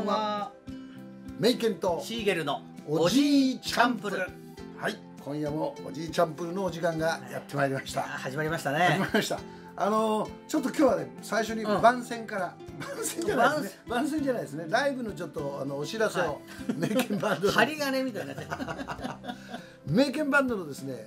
は。メイケンとシーゲルのおじいチャンプル。 ル。 はい、今夜もおじいチャンプルのお時間がやってまいりました。 始まりました始まね。 りました。ちょっと今日はね、最初に番宣から、番宣じゃないですね。番宣じゃないですね。ライブのちょっとお知らせを、メイケンバンドの針金みたいなね。 メイケンバンドのですね、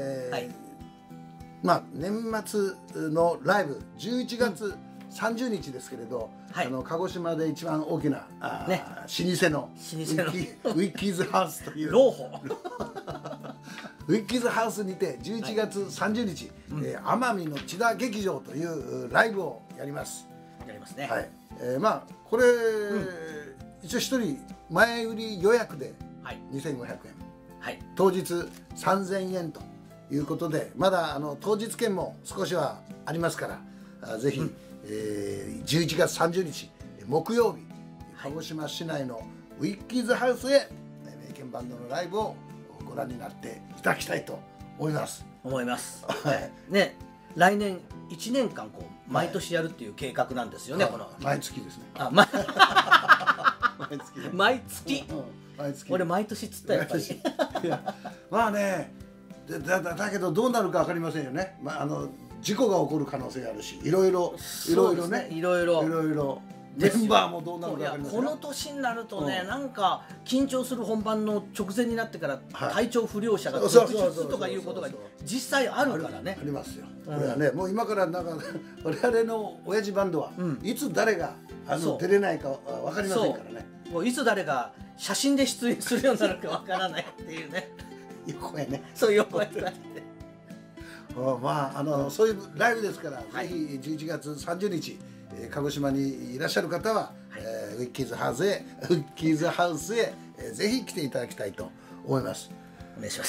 まあ年末のライブ11月30日ですけれど、 はい鹿児島で一番大きなね老舗のウィッキーズハウスという朗報。 ウィッキーズハウスにて11月30日、奄美の千田劇場というライブをやります。 やりますね。 はい、まあこれ、一応一人前売り予約で2500円、 はい。 当日3000円ということで、まだ当日券も少しはありますからぜひ、11月30日木曜日、鹿児島市内のウィッキーズハウスへメイケンバンドのライブをご覧になっていただきたいと思います。 思います。 はいね、来年1年間こう毎年やるっていう計画なんですよね。この毎月ですね。 毎月ね。 毎月。 毎月。 俺毎年っつったやっぱり。 いやまあね、だけどどうなるかわかりませんよね。まあ事故が起こる可能性あるし、いろいろね、 いろいろメンバーもどうなるかわかりません。 この年になるとね、なんか緊張する本番の直前になってから体調不良者が続出とかいうことが実際あるからね。 ありますよ。これはね、もう今からなんか我々の親父バンドはいつ誰が出れないかわかりませんからね。 もういつ誰が写真で出演するようになるかわからないっていうね。 横へね。 そう横へね。 まあそういうライブですから、ぜひ11月30日鹿児島にいらっしゃる方は、ウィッキーズハウスへぜひ来ていただきたいと思います。 お願いします。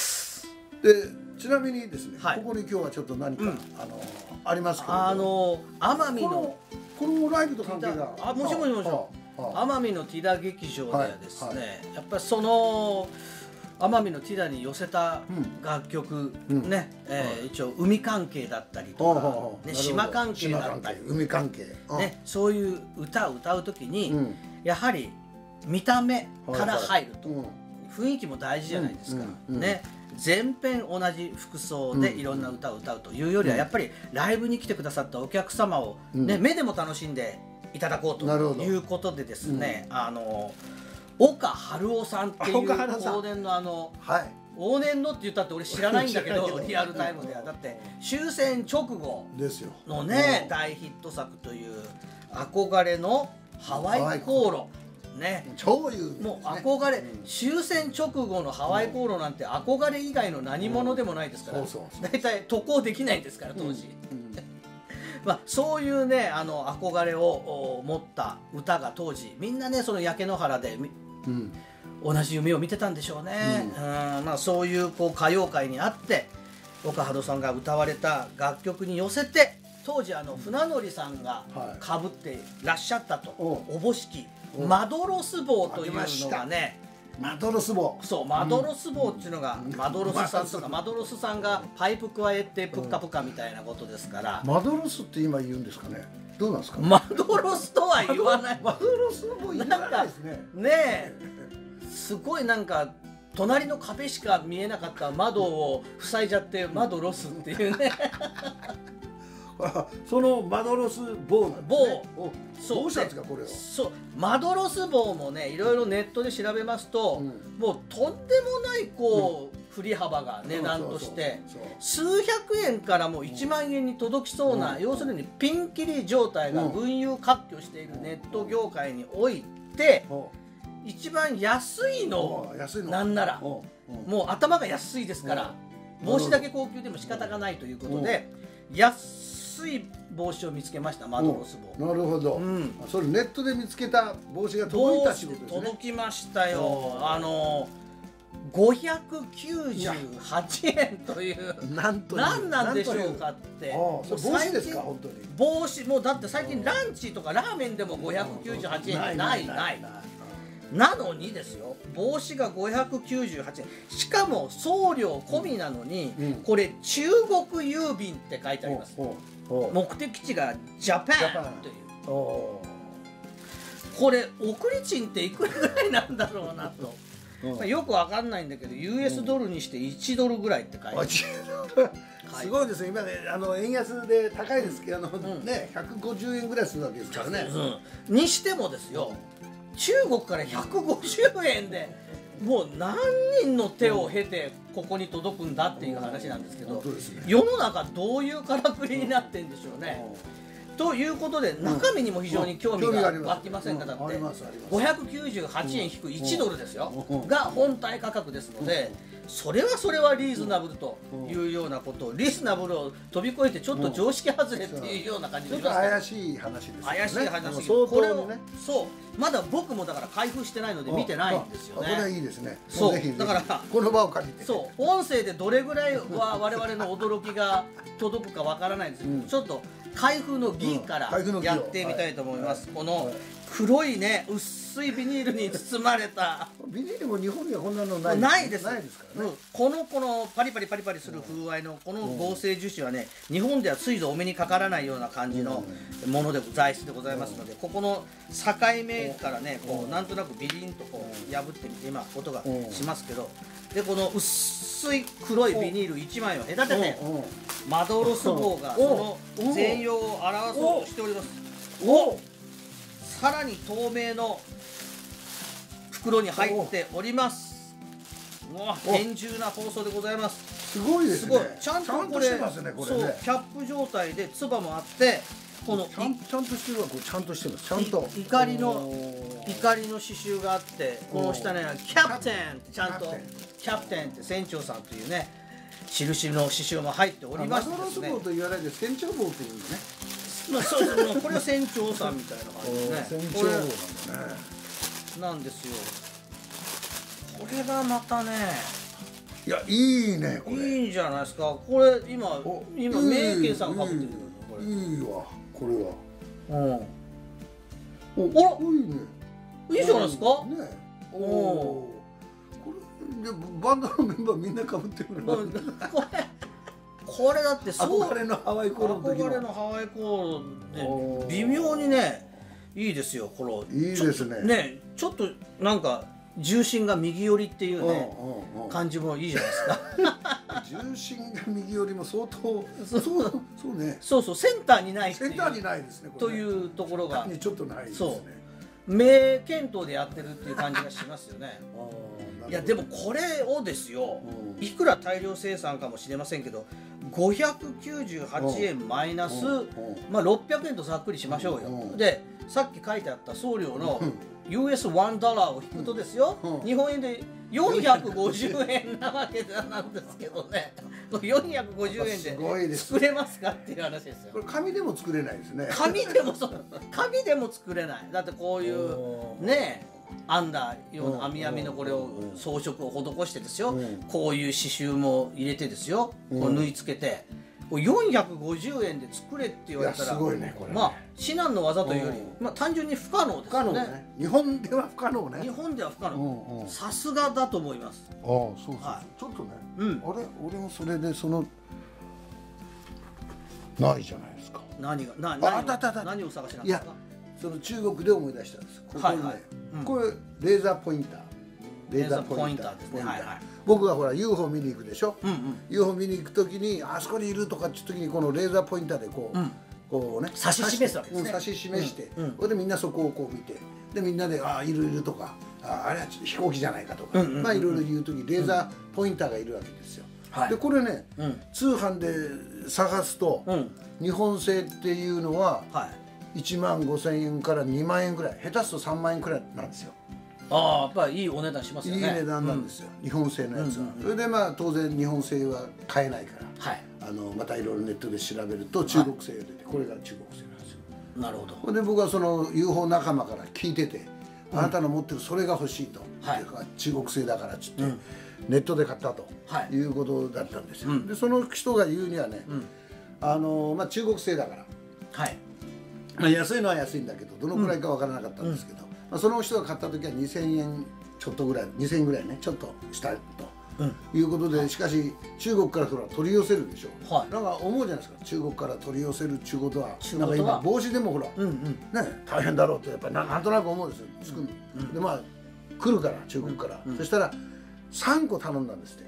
でちなみにですね、ここに今日はちょっと何か、ありますけれど、 奄美のこのライブと関係がもちろん奄美のティダ劇場ではですね、やっぱりその奄美のティダに寄せた楽曲ね、一応海関係だったりとか、ね、島関係だったり、 海関係、 ね、そういう歌を歌う時に、やはり見た目から入ると、雰囲気も大事じゃないですか。ね、全編同じ服装でいろんな歌を歌うというよりは、やっぱりライブに来てくださったお客様を、ね、目でも楽しんでいただこうということでですね、岡春夫さんっていう往年の往年のって言ったって俺知らないんだけどリアルタイムではだって終戦直後のね大ヒット作という憧れのハワイ航路ね、 超有名ですね。 もう憧れ、終戦直後のハワイ航路なんて憧れ以外の何者でもないですから、大体渡航できないですから当時。まあそういうね憧れを持った歌が当時みんなねその焼け野原で同じ夢を見てたんでしょうね。まあそういう歌謡界にあって岡春さんが歌われた楽曲に寄せて当時船乗さんがかぶってらっしゃったとおぼしきマドロス帽というのがね、 マドロス帽、 そうマドロス帽っていうのがマドロスさんとかマドロスさんがパイプ加えてプッカプカみたいなことですから、 マドロスって今言うんですかね。どうなんですか。 マドロスとは言わない。 マドロスも言わないですね。 ねえ、すごいなんか隣の壁しか見えなかった窓を塞いじゃってマドロスっていうね。 そのマドロス帽なんですね。 そうどうしたんですかこれを。 そうマドロス帽もねいろいろネットで調べますと、もうとんでもない振り幅が値段として数百円からもう1万円に届きそうな、要するにピンキリ状態が群雄割拠しているネット業界において、一番安いのなんならもう頭が安いですから帽子だけ高級でも仕方がないということで安い帽子を見つけました。マドロス帽。 なるほど。それネットで見つけた帽子が届いたってことですね。 届きましたよ。598円という何なんでしょうかって。 帽子ですか本当に。 帽子もうだって最近ランチとかラーメンでも598円ないなのにですよ、帽子が598円、しかも送料込みなのに、これ中国郵便って書いてあります。目的地がジャパンという。 これ送り賃っていくらぐらいなんだろうなと、まあ、よくわかんないんだけど US ドルにして1ドルぐらいって書いてある。 すごいですね。今ね円安で高いですけどね150円ぐらいするわけですからね。 にしてもですよ、中国から150円でもう何人の手を経てここに届くんだっていう話なんですけど、世の中どういうからくりになってんでしょうね。ということで中身にも非常に興味が湧きませんか。だって598円引く1ドルですよが本体価格ですので、それはリーズナブルというようなことを、リーズナブルを飛び越えてちょっと常識外れっていうような感じで、 ちょっと怪しい話ですよね。 怪しい話、これをそうまだ僕もだから開封してないので見てないんですよね。 これはいいですね。 そうだからこの場を借りて、 そう音声でどれぐらいは我々の驚きが届くかわからないんですけど、ちょっと開封の儀からやってみたいと思います。この黒いね薄いビニールに包まれた、 ビニールも日本にはこんなのないですからね。 このパリパリする風合いのこの合成樹脂はね、日本ではついぞお目にかからないような感じのもので材質でございますので、ここの境目からねこうなんとなくビリンとこう破ってみて今音がしますけど、でこの薄い黒いビニール1枚を隔ててマドロス号がその全容を表そうとしております。さらに透明の袋に入っております。厳重な包装でございます。 すごいですね。 ちゃんとこれそうキャップ状態でつばもあって、このちゃんとしてるわ。これちゃんとしてます。ちゃんと怒りの刺繍があって、この下にはキャプテンってちゃんとキャプテンって船長さんというね印の刺繍も入っておりましてですね。 マドロス号と言わないで船長号っていうのね。 まあそうですね。これは船長さんみたいな感じですね。 船長号なんだね。 なんですよ。これがまたね。 いやいいねこれ。 いいんじゃないですか。これ今名犬さんかぶってるこれ。いいわこれは。 おらいいね。 いいじゃないですか。 ね。これでバンドのメンバーみんなかぶってるの。 これだって憧れのハワイコールの時の。 憧れのハワイコールで微妙にねいいですよ。このいいですね。 ねちょっとなんか重心が右寄りっていうね感じもいいじゃないですか。 重心が右寄りも相当そうね。 そうセンターにないセンターにないですね。 というところがちょっとないですね。 名検討でやってるっていう感じがしますよね。いやでもこれをですよ、いくら大量生産かもしれませんけど598円マイナス、まあ600円とざっくりしましょうよ。でさっき書いてあった送料の US$1 を引くとですよ、日本円で450円なわけなんですけどね。450円で作れますかっていう話ですよ。 これ紙でも作れないですね。 紙でも作れない。だってこういうね編んだような編みのこれを装飾を施してですよ、こういう刺繍も入れてですよ、こう縫い付けて450円で作れって言われたら、 すごいねこれ。 まあ至難の技というより、まあ単純に不可能ですよね。 日本では不可能ね。 日本では不可能。さすがだと思います。 そうちょっとね、あれ俺もそれでないじゃないですか。 何を探しなんですか。 その中国で思い出したんです。ここにね、これレーザーポインター。 レーザーポインターですね。 僕がほら UFO 見に行くでしょ。UFO 見に行く時にあそこにいるとかっていう時にこのレーザーポインターでこうね指し示すわけですね。 指し示して、それでみんなそこをこう見て、でみんなでいるとか、あれはちょっと飛行機じゃないかとか、まあいろいろ言う時レーザーポインターがいるわけですよ。でこれね、通販で探すと日本製っていうのは1万5,000円から2万円ぐらい、下手すると3万円くらいなんですよ。 やっぱりいいお値段しますよね。 いい値段なんですよ、日本製のやつは。それでまあ当然日本製は買えないから、またいろいろネットで調べると中国製が出て、これが中国製なんですよ。 なるほど。 それで僕はその UFO 仲間から聞いてて、あなたの持ってるそれが欲しいと、中国製だからっつってネットで買ったということだったんですよ。でその人が言うにはね、まあ中国製だから、安いのは安いんだけどどのくらいかわからなかったんですけど、その人が買った時は2,000円ちょっとぐらい、2,000円ぐらいね、ちょっとしたということで、しかし中国から取り寄せるでしょ、 はい、 なんか思うじゃないですか、中国から取り寄せるっちゅうことは、なんか今今帽子でもね、大変だろうとやっぱりなんとなく思うんですよ、作るの。でまあ来るから中国から、そしたら3個頼んだんですって、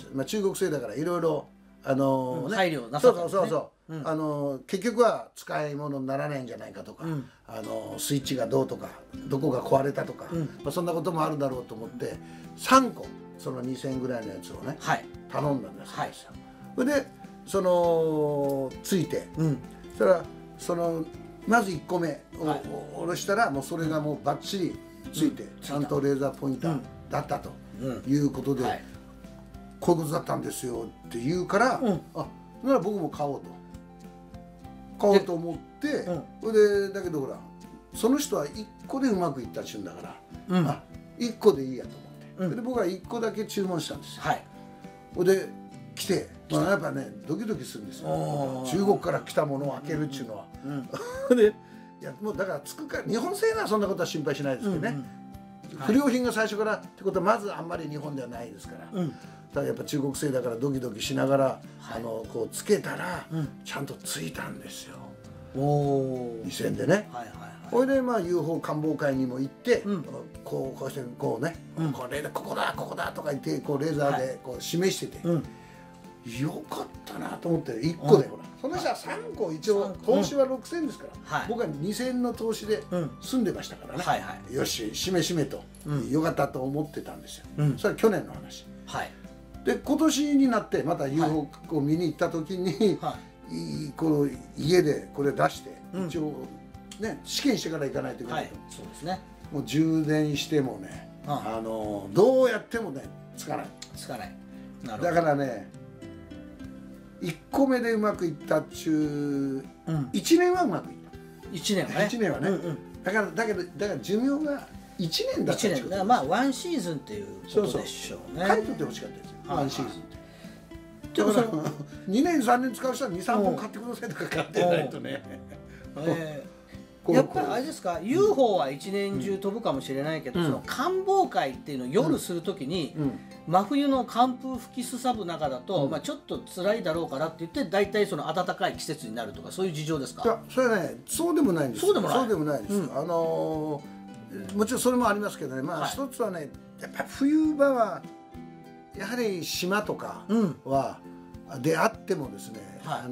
まあ中国製だからいろいろ配慮なさったんですね。 結局は使い物にならないんじゃないかとか、スイッチがどうとかどこが壊れたとか、まあ、そんなこともあるだろうと思って3個その2000円ぐらいのやつをね、頼んだんですよ。それでついて、それからまず1個目を下ろしたらもうそれがもうバッチリついて、ちゃんとレーザーポインターだったということで、こういうことだったんですよって言うから、あ、なら僕も買おうと思って、それでだけどほらその人は1個でうまくいったっちゅうんだから、あ、1個でいいやと思って、で僕は1個だけ注文したんですよ。それで来て、まあ、やっぱねドキドキするんですよ、中国から来たものを開けるっちゅうのは。でいやもうだからつくか日本製ならそんなことは心配しないですけどね、不良品が最初からってことはまずあんまり日本ではないですから、だからやっぱ中国製だからドキドキしながら、こうつけたら、ちゃんとついたんですよ、2000円でね。それでまあ UFO 観望会にも行って、こうしてこうね、ここだとか言ってこうレーザーでこう示してて、よかったなと思って1個でほら、その人は3個一応投資は6000円ですから、僕は2000円の投資で済んでましたからね、よししめしめと、よかったと思ってたんですよ。それは去年の話で、今年になってまた UFO を見に行った時に、この家でこれ出して一応ね試験してから行かないといけないと。 そうですね。 もう充電してもね、どうやってもねつかない。だからね、1個目でうまくいったっちゅう、1年はうまくいった。1年はね。だから寿命が1年だったっちゅう。 まあワンシーズンっていうことでしょうね。 買い取ってほしかったですよ、ワンシーズンって。だから2年3年使う人は2、3本買ってくださいとか買ってないとね。 やっぱりあれですか、 UFO は一年中飛ぶかもしれないけど、その観望会っていうのを夜するときに、真冬の寒風吹きすさぶ中だと、まあちょっと辛いだろうからって言って大体その暖かい季節になるとかそういう事情ですか？ いや、それはね、そうでもないんです。そうでもないです。もちろんそれもありますけどね、まあ一つはね、やっぱり冬場はやはり島とかはであってもですね、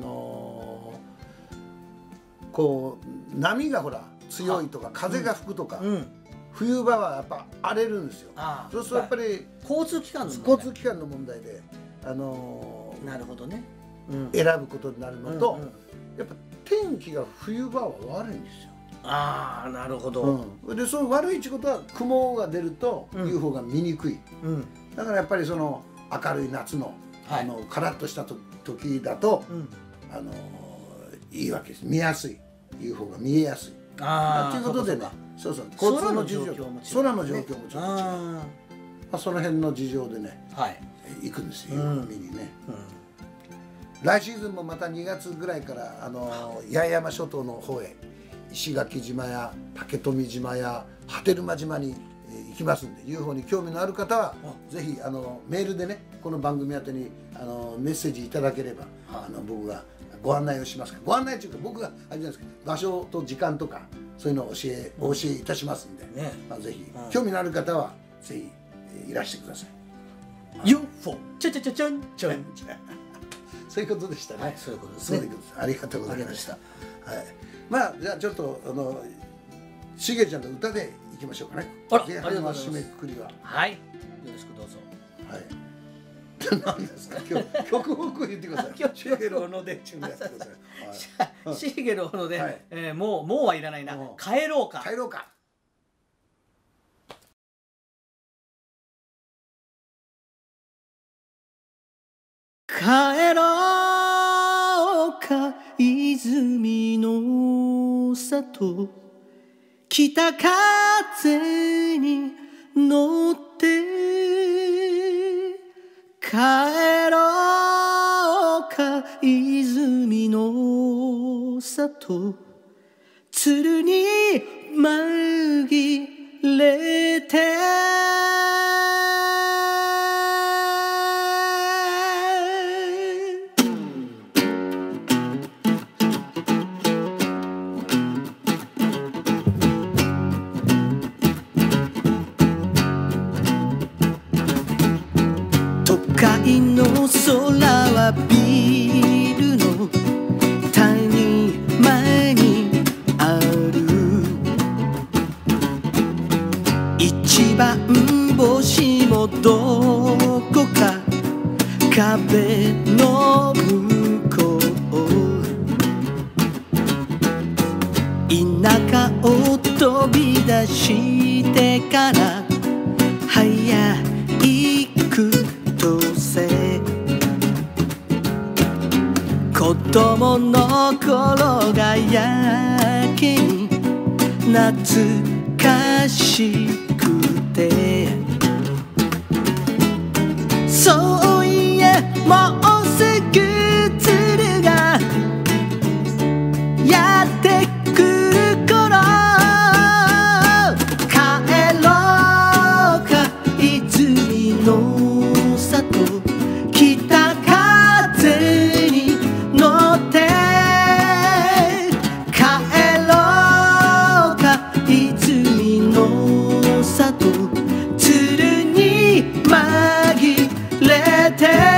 こう波がほら強いとか風が吹くとか、冬場はやっぱ荒れるんですよ。そうするとやっぱり交通機関の問題でなるほどね、 選ぶことになるのと、やっぱ天気が冬場は悪いんですよ。 なるほど。 でそういう悪いってことは雲が出ると UFO が見にくい。だからやっぱりその明るい夏のカラッとした時だといいわけです。見やすい。UFO が見えやすい。ということでね、交通の事情、空の状況もちょっと違う。まあその辺の事情でね、行くんですよ、見にね。来シーズンもまた2月ぐらいから八重山諸島の方へ、石垣島や竹富島や波照間島に行きますんで、UFO に興味のある方はぜひメールでね、この番組宛てにメッセージいただければ僕がご案内をしますから、ご案内というか僕があれじゃないですか、場所と時間とかそういうのをお教えいたしますんで、ぜひ興味のある方はぜひいらしてください。UFO ちゃちゃちゃちゃんちゃんそういうことでしたね。 そういうことですね。 ありがとうございました。まあじゃあちょっとしげちゃんの歌でいきましょうかね。前半の締めくくりは。 はい。よろしくどうぞ。 はい。何ですか、今日曲を言ってください。シーゲル小野でチューンやってください。シーゲル小野で、もうはいらないな。帰ろうか。 帰ろうか。 帰ろうか泉の里、北風に乗って帰ろうか泉の里、鶴に紛れて一番星もどこか壁の向こう、田舎を飛び出してから早いくとせ、子供の頃がやけに懐かしくて、そういえもうすぐ鶴がやってくる頃、帰ろうか泉の里、北風に乗って帰ろうか泉の里、鶴に紛れて